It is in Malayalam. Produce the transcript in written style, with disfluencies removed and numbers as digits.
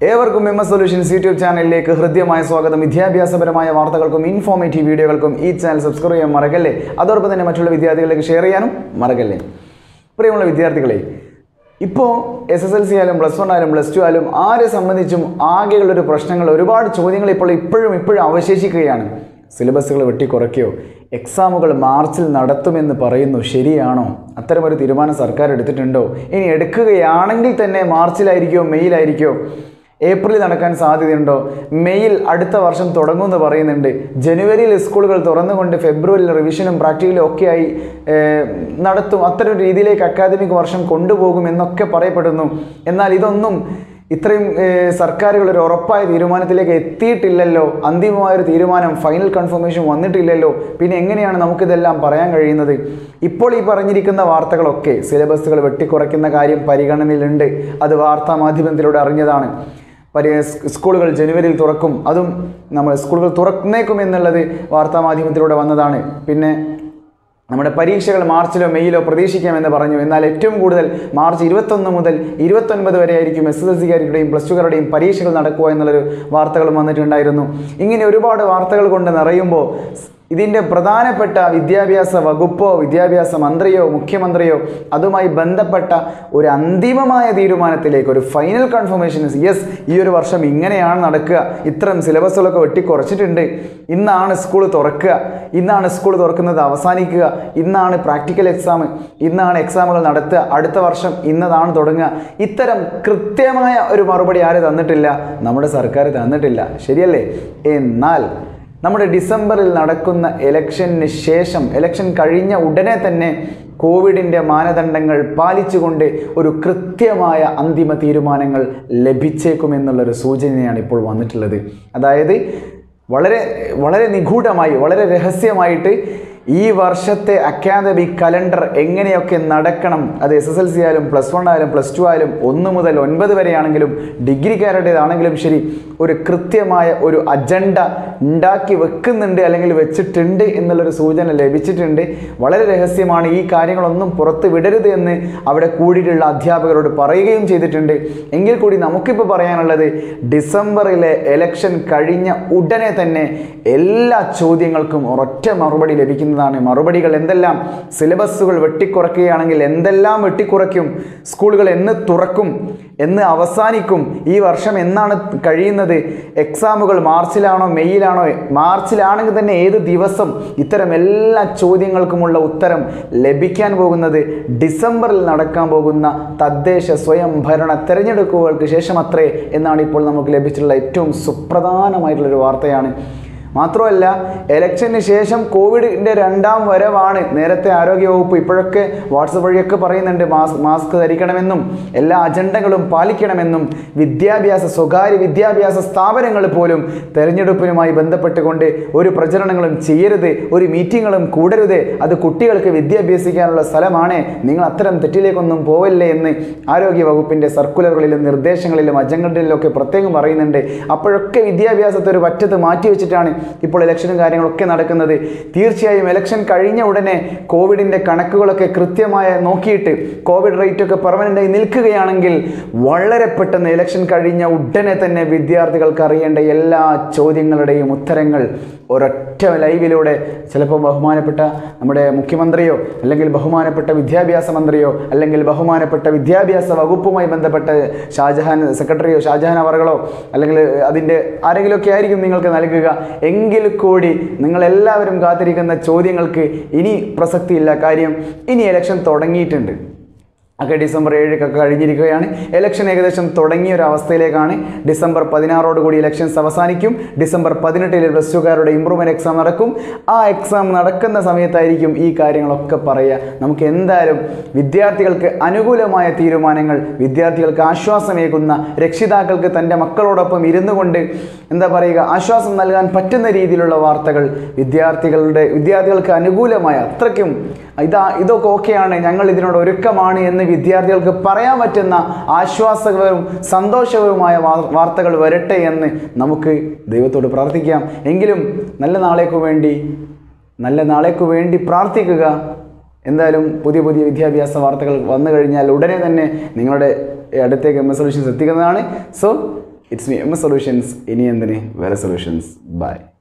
ഏവർക്കും എംഎസ് സൊല്യൂഷൻസ് യൂട്യൂബ് ചാനലിലേക്ക് ഹൃദ്യമായ സ്വാഗതം. വിദ്യാഭ്യാസപരമായ വാർത്തകൾക്കും ഇൻഫോർമേറ്റീവ് വീഡിയോകൾക്കും ഈ ചാനൽ സബ്സ്ക്രൈബ് ചെയ്യാൻ മറക്കല്ലേ. അതോടൊപ്പം തന്നെ മറ്റുള്ള വിദ്യാർത്ഥികളിലേക്ക് ഷെയർ ചെയ്യാനും മറക്കല്ലേ. പ്രിയമുള്ള വിദ്യാർത്ഥികളെ, ഇപ്പോൾ SSLC ആയാലും +1 ആയാലും +2 ആയാലും ആരെ സംബന്ധിച്ചും ആകെയുള്ളൊരു പ്രശ്നങ്ങൾ, ഒരുപാട് ചോദ്യങ്ങൾ ഇപ്പോഴും അവശേഷിക്കുകയാണ്. സിലബസുകൾ വെട്ടിക്കുറയ്ക്കുകയോ എക്സാമുകൾ മാർച്ചിൽ നടത്തുമെന്ന് പറയുന്നു, ശരിയാണോ? അത്തരമൊരു തീരുമാനം സർക്കാർ എടുത്തിട്ടുണ്ടോ? ഇനി എടുക്കുകയാണെങ്കിൽ തന്നെ മാർച്ചിലായിരിക്കുമോ മെയ്യിലായിരിക്കുമോ? ഏപ്രിലിൽ നടക്കാൻ സാധ്യതയുണ്ടോ? മെയ്യിൽ അടുത്ത വർഷം തുടങ്ങുമെന്ന് പറയുന്നുണ്ട്. ജനുവരിയിൽ സ്കൂളുകൾ തുറന്നുകൊണ്ട് ഫെബ്രുവരിയിൽ റിവിഷനും പ്രാക്ടിക്കലും ഒക്കെയായി നടത്തും. അത്തരം രീതിയിലേക്ക് അക്കാദമിക് വർഷം കൊണ്ടുപോകുമെന്നൊക്കെ പറയപ്പെടുന്നു. എന്നാൽ ഇതൊന്നും ഇത്രയും സർക്കാരുകൾ ഒരു ഉറപ്പായ തീരുമാനത്തിലേക്ക് എത്തിയിട്ടില്ലല്ലോ. അന്തിമമായൊരു തീരുമാനം, ഫൈനൽ കൺഫർമേഷൻ വന്നിട്ടില്ലല്ലോ. പിന്നെ എങ്ങനെയാണ് നമുക്കിതെല്ലാം പറയാൻ കഴിയുന്നത്? ഇപ്പോൾ ഈ പറഞ്ഞിരിക്കുന്ന വാർത്തകളൊക്കെ സിലബസുകൾ വെട്ടിക്കുറയ്ക്കുന്ന കാര്യം പരിഗണനയിലുണ്ട്. അത് വാർത്താ മാധ്യമത്തിലൂടെ അറിഞ്ഞതാണ്. സ്കൂളുകൾ ജനുവരിയിൽ തുറക്കും, അതും നമ്മൾ സ്കൂളുകൾ തുറന്നേക്കും എന്നുള്ളത് വാർത്താ മാധ്യമത്തിലൂടെ വന്നതാണ്. പിന്നെ നമ്മുടെ പരീക്ഷകൾ മാർച്ചിലോ മെയ്യിലോ പ്രതീക്ഷിക്കാമെന്ന് പറഞ്ഞു. എന്നാൽ ഏറ്റവും കൂടുതൽ മാർച്ച് 21 മുതൽ 29 വരെ ആയിരിക്കും SSLCക്കാരുടെയും +2കാരുടെയും പരീക്ഷകൾ നടക്കുക എന്നുള്ളൊരു വാർത്തകളും വന്നിട്ടുണ്ടായിരുന്നു. ഇങ്ങനെ ഒരുപാട് വാർത്തകൾ കൊണ്ട് നിറയുമ്പോൾ ഇതിൻ്റെ പ്രധാനപ്പെട്ട വിദ്യാഭ്യാസ വകുപ്പോ വിദ്യാഭ്യാസ മന്ത്രിയോ മുഖ്യമന്ത്രിയോ അതുമായി ബന്ധപ്പെട്ട ഒരു അന്തിമമായ തീരുമാനത്തിലേക്ക്, ഒരു ഫൈനൽ കൺഫർമേഷൻ, യെസ് ഈ ഒരു വർഷം ഇങ്ങനെയാണ് നടക്കുക, ഇത്തരം സിലബസുകളൊക്കെ വെട്ടിക്കുറച്ചിട്ടുണ്ട്, ഇന്നാണ് സ്കൂൾ തുറക്കുക, ഇന്നാണ് സ്കൂൾ തുറക്കുന്നത് അവസാനിക്കുക, ഇന്നാണ് പ്രാക്ടിക്കൽ എക്സാം, ഇന്നാണ് എക്സാമുകൾ നടത്തുക, അടുത്ത വർഷം ഇന്നതാണ് തുടങ്ങുക, ഇത്തരം കൃത്യമായ ഒരു മറുപടി ആര് തന്നിട്ടില്ല? നമ്മുടെ സർക്കാർ തന്നിട്ടില്ല, ശരിയല്ലേ? എന്നാൽ നമ്മുടെ ഡിസംബറിൽ നടക്കുന്ന ഇലക്ഷന് ശേഷം, ഇലക്ഷൻ കഴിഞ്ഞ ഉടനെ തന്നെ കോവിഡിൻ്റെ മാനദണ്ഡങ്ങൾ പാലിച്ചുകൊണ്ട് ഒരു കൃത്യമായ അന്തിമ തീരുമാനങ്ങൾ ലഭിച്ചേക്കുമെന്നുള്ളൊരു സൂചനയാണ് ഇപ്പോൾ വന്നിട്ടുള്ളത്. അതായത് വളരെ നിഗൂഢമായി, വളരെ രഹസ്യമായിട്ട് ഈ വർഷത്തെ അക്കാദമിക് കലണ്ടർ എങ്ങനെയൊക്കെ നടക്കണം, അത് SSLC ആയാലും +1 ആയാലും +2 ആയാലും 1 മുതൽ 9 വരെയാണെങ്കിലും ഡിഗ്രിക്കാരുടേതാണെങ്കിലും ശരി, ഒരു കൃത്യമായ ഒരു അജണ്ട ഉണ്ടാക്കി വെക്കുന്നുണ്ട്, അല്ലെങ്കിൽ വെച്ചിട്ടുണ്ട് എന്നുള്ളൊരു സൂചന ലഭിച്ചിട്ടുണ്ട്. വളരെ രഹസ്യമാണ്, ഈ കാര്യങ്ങളൊന്നും പുറത്ത് വിടരുത് എന്ന് അവിടെ കൂടിയിട്ടുള്ള അധ്യാപകരോട് പറയുകയും ചെയ്തിട്ടുണ്ട്. എങ്കിൽ കൂടി നമുക്കിപ്പോൾ പറയാനുള്ളത്, ഡിസംബറിലെ ഇലക്ഷൻ കഴിഞ്ഞ ഉടനെ തന്നെ എല്ലാ ചോദ്യങ്ങൾക്കും ഒരൊറ്റ മറുപടി ലഭിക്കുന്നു. മറുപടികൾ എന്തെല്ലാം? സിലബസുകൾ വെട്ടിക്കുറയ്ക്കുകയാണെങ്കിൽ എന്തെല്ലാം വെട്ടിക്കുറയ്ക്കും? സ്കൂളുകൾ എന്ന് തുറക്കും, എന്ന് അവസാനിക്കും? ഈ വർഷം എന്നാണ് കഴിയുന്നത്? എക്സാമുകൾ മാർച്ചിലാണോ മെയ്യിലാണോ? മാർച്ചിലാണെങ്കിൽ തന്നെ ഏത് ദിവസം? ഇത്തരം എല്ലാ ചോദ്യങ്ങൾക്കുമുള്ള ഉത്തരം ലഭിക്കാൻ പോകുന്നത് ഡിസംബറിൽ നടക്കാൻ പോകുന്ന തദ്ദേശ സ്വയംഭരണ തെരഞ്ഞെടുപ്പുകൾക്ക് ശേഷമത്രേ എന്നാണ് ഇപ്പോൾ നമുക്ക് ലഭിച്ചിട്ടുള്ള ഏറ്റവും സുപ്രധാനമായിട്ടുള്ളൊരു വാർത്തയാണ്. മാത്രമല്ല, ഇലക്ഷന് ശേഷം കോവിഡിൻ്റെ 2ാം വരവാണ്. നേരത്തെ ആരോഗ്യവകുപ്പ് ഇപ്പോഴൊക്കെ വാട്സപ്പ് വഴിയൊക്കെ പറയുന്നുണ്ട് മാസ്ക് ധരിക്കണമെന്നും എല്ലാ അജണ്ടകളും പാലിക്കണമെന്നും. സ്വകാര്യ വിദ്യാഭ്യാസ സ്ഥാപനങ്ങൾ പോലും തെരഞ്ഞെടുപ്പിനുമായി ബന്ധപ്പെട്ടുകൊണ്ട് ഒരു പ്രചരണങ്ങളും ചെയ്യരുത്, ഒരു മീറ്റിങ്ങുകളും കൂടരുത്, അത് കുട്ടികൾക്ക് വിദ്യാഭ്യസിക്കാനുള്ള സ്ഥലമാണ്, നിങ്ങൾ അത്തരം തെറ്റിലേക്കൊന്നും പോവല്ലേ എന്ന് ആരോഗ്യവകുപ്പിൻ്റെ സർക്കുലറുകളിലും നിർദ്ദേശങ്ങളിലും അജണ്ടകളിലൊക്കെ പ്രത്യേകം പറയുന്നുണ്ട്. അപ്പോഴൊക്കെ വിദ്യാഭ്യാസത്തെ ഒരു പറ്റത്ത് മാറ്റിവെച്ചിട്ടാണ് ഇപ്പോൾ ഇലക്ഷനും കാര്യങ്ങളൊക്കെ നടക്കുന്നത്. തീർച്ചയായും ഇലക്ഷൻ കഴിഞ്ഞ ഉടനെ കോവിഡിൻ്റെ കണക്കുകളൊക്കെ കൃത്യമായി നോക്കിയിട്ട് കോവിഡ് റേറ്റൊക്കെ പെർമനൻ്റായി നിൽക്കുകയാണെങ്കിൽ വളരെ പെട്ടെന്ന് ഇലക്ഷൻ കഴിഞ്ഞ ഉടനെ തന്നെ വിദ്യാർത്ഥികൾക്ക് അറിയേണ്ട എല്ലാ ചോദ്യങ്ങളുടെയും ഉത്തരങ്ങൾ ഒരൊറ്റ ലൈവിലൂടെ ചിലപ്പോൾ ബഹുമാനപ്പെട്ട നമ്മുടെ മുഖ്യമന്ത്രിയോ അല്ലെങ്കിൽ ബഹുമാനപ്പെട്ട വിദ്യാഭ്യാസ മന്ത്രിയോ അല്ലെങ്കിൽ ബഹുമാനപ്പെട്ട വിദ്യാഭ്യാസ വകുപ്പുമായി ബന്ധപ്പെട്ട സെക്രട്ടറിയോ ഷാജഹാൻ അവറുകളോ അല്ലെങ്കിൽ അതിൻ്റെ ആരെങ്കിലുമൊക്കെ ആയിരിക്കും നിങ്ങൾക്ക് നൽകുക. എങ്കിൽ കൂടി നിങ്ങളെല്ലാവരും കാത്തിരിക്കുന്ന ചോദ്യങ്ങൾക്ക് ഇനി പ്രസക്തിയില്ല. കാര്യം ഇനി ഇലക്ഷൻ തുടങ്ങിയിട്ടുണ്ട്. ഡിസംബർ 7 കഴിഞ്ഞിരിക്കുകയാണ്. ഇലക്ഷൻ ഏകദേശം തുടങ്ങിയ ഒരു അവസ്ഥയിലേക്കാണ്. ഡിസംബർ 16 കൂടി ഇലക്ഷൻസ് അവസാനിക്കും. ഡിസംബർ 18 +2കാരുടെ ഇംപ്രൂവ്മെൻറ്റ് എക്സാം നടക്കും. ആ എക്സാം നടക്കുന്ന സമയത്തായിരിക്കും ഈ കാര്യങ്ങളൊക്കെ പറയുക. നമുക്ക് എന്തായാലും വിദ്യാർത്ഥികൾക്ക് അനുകൂലമായ തീരുമാനങ്ങൾ, വിദ്യാർത്ഥികൾക്ക് ആശ്വാസമേകുന്ന, രക്ഷിതാക്കൾക്ക് തൻ്റെ മക്കളോടൊപ്പം ഇരുന്നു കൊണ്ട് ആശ്വാസം നൽകാൻ പറ്റുന്ന രീതിയിലുള്ള വാർത്തകൾ, വിദ്യാർത്ഥികൾക്ക് അനുകൂലമായ അത്രയ്ക്കും ഇതൊക്കെ ഓക്കെയാണ്, ഞങ്ങൾ ഇതിനോട് ഒരുക്കമാണ് എന്ന് വിദ്യാർത്ഥികൾക്ക് പറയാൻ പറ്റുന്ന ആശ്വാസകരവും സന്തോഷകരവുമായ വാർത്തകൾ വരട്ടെ എന്ന് നമുക്ക് ദൈവത്തോട് പ്രാർത്ഥിക്കാം. എങ്കിലും നല്ല നാളേക്കു വേണ്ടി പ്രാർത്ഥിക്കുക. എന്തായാലും പുതിയ വിദ്യാഭ്യാസ വാർത്തകൾ വന്നു കഴിഞ്ഞാൽ ഉടനെ തന്നെ നിങ്ങളുടെ അടുത്തേക്ക് എംഎസ് സൊല്യൂഷൻസ് എത്തിക്കുന്നതാണ്. So it's me M S solutions. ഇനി എന്തിന് വേറെ സൊല്യൂഷൻസ്. ബൈ.